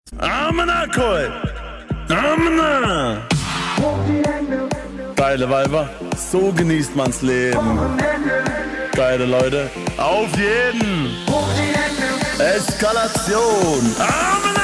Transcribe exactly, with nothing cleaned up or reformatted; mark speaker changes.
Speaker 1: Amena, Koi! Amena! Geile Weiber, so genießt man's Leben. Geile Leute, auf jeden! Eskalation! Amena!